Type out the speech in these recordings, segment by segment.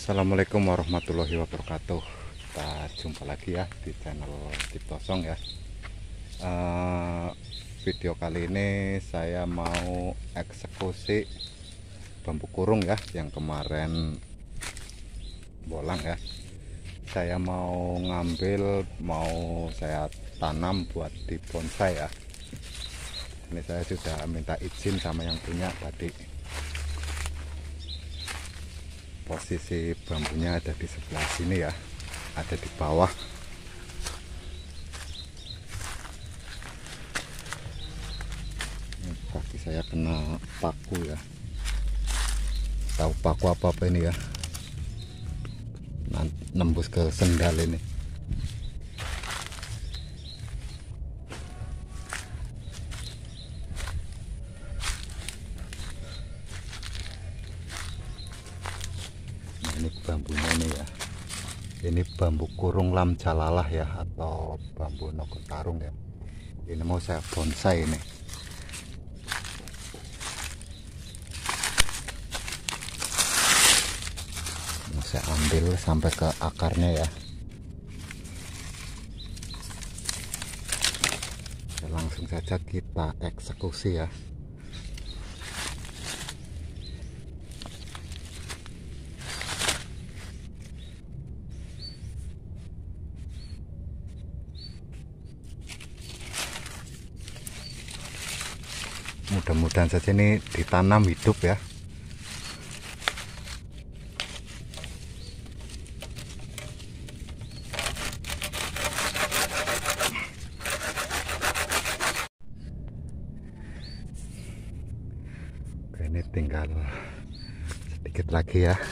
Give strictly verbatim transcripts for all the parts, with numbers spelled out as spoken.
Assalamualaikum warahmatullahi wabarakatuh. Kita jumpa lagi ya di channel Ciptosong ya. Uh, video kali ini saya mau eksekusi bambu kurung ya, yang kemarin bolang ya. Saya mau ngambil, mau saya tanam buat di bonsai ya. Ini saya sudah minta izin sama yang punya tadi. Posisi bambunya ada di sebelah sini ya, ada di bawah. Ini kaki saya kena paku ya, tahu paku apa apa ini ya, nembus ke sendal ini. Ini bambunya nih ya, ini bambu kurung lam jalalah ya, atau bambu nogotarung ya. Ini mau saya bonsai ini. Mau saya ambil sampai ke akarnya ya. Langsung saja kita eksekusi ya. Mudah-mudahan saja ini ditanam hidup ya. Oke, ini tinggal sedikit lagi ya.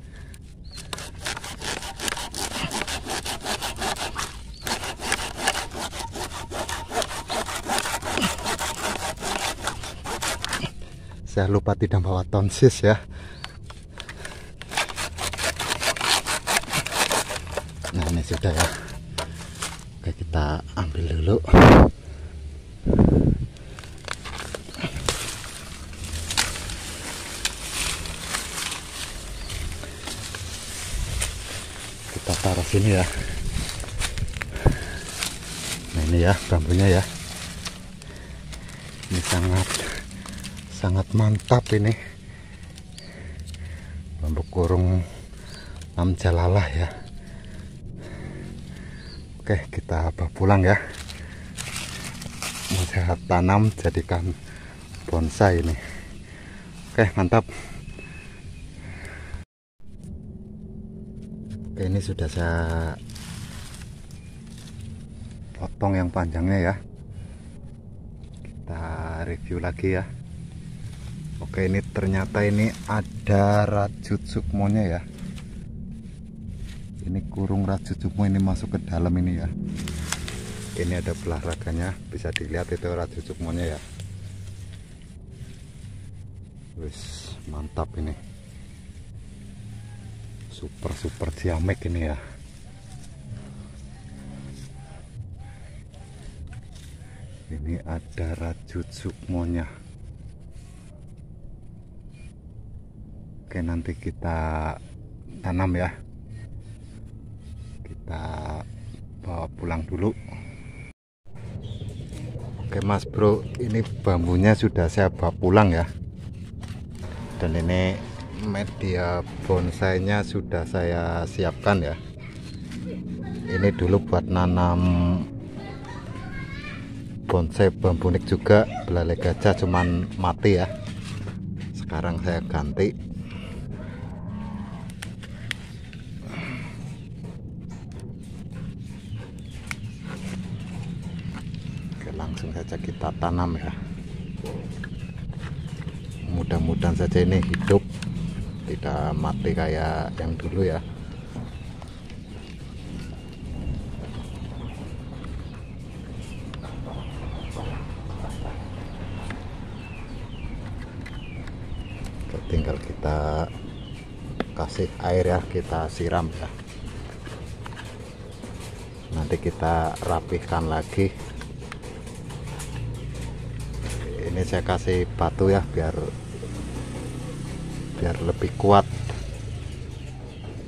Saya lupa tidak bawa tonsis ya. Nah, ini sudah ya. Oke, kita ambil dulu. Kita taruh sini ya. Nah, ini ya bambunya ya. Ini sangat sangat mantap ini bambu kurung lam jalalah ya. Oke, kita bawa pulang ya. Mau saya tanam jadikan bonsai ini. Oke, mantap. Oke, ini sudah saya potong yang panjangnya ya. Kita review lagi ya. Oke, ini ternyata ini ada rajut sukmonya ya. Ini kurung rajut sukmo ini masuk ke dalam ini ya. Ini ada belah raganya, bisa dilihat itu rajut sukmonya ya. Wis, mantap ini. Super super ciamek ini ya. Ini ada rajut sukmonya. Oke, nanti kita tanam ya. Kita bawa pulang dulu. Oke mas bro, ini bambunya sudah saya bawa pulang ya. Dan ini media bonsainya sudah saya siapkan ya. Ini dulu buat nanam bonsai bambu nik juga, belalai gajah cuman mati ya. Sekarang saya ganti. Langsung saja kita tanam ya. Mudah-mudahan saja ini hidup, tidak mati kayak yang dulu ya. Tinggal kita kasih air ya, kita siram ya. Nanti kita rapihkan lagi. Ini saya kasih batu ya, biar biar lebih kuat.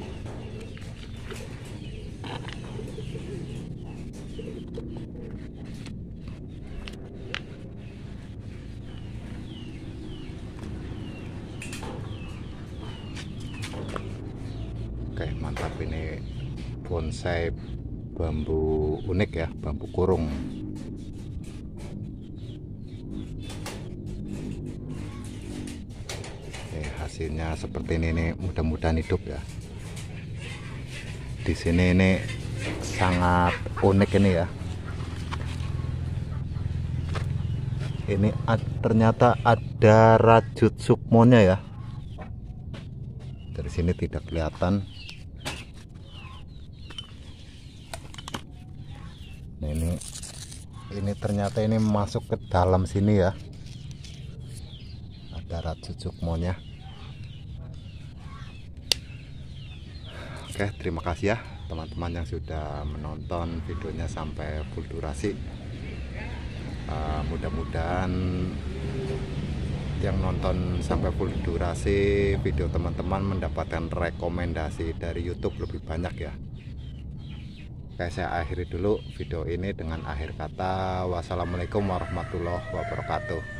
Oke, mantap. Ini bonsai bambu unik ya, bambu kurung. Oke, hasilnya seperti ini nih, mudah-mudahan hidup ya. Di sini ini sangat unik ini ya. Ini ad, ternyata ada rajut sukmonya ya. Dari sini tidak kelihatan. Nah, ini ini ternyata ini masuk ke dalam sini ya. Ada rajut sukmonya. Oke, terima kasih ya teman-teman yang sudah menonton videonya sampai full durasi. Uh, mudah-mudahan yang nonton sampai full durasi video teman-teman mendapatkan rekomendasi dari YouTube lebih banyak ya. Oke, saya akhiri dulu video ini dengan akhir kata wassalamualaikum warahmatullahi wabarakatuh.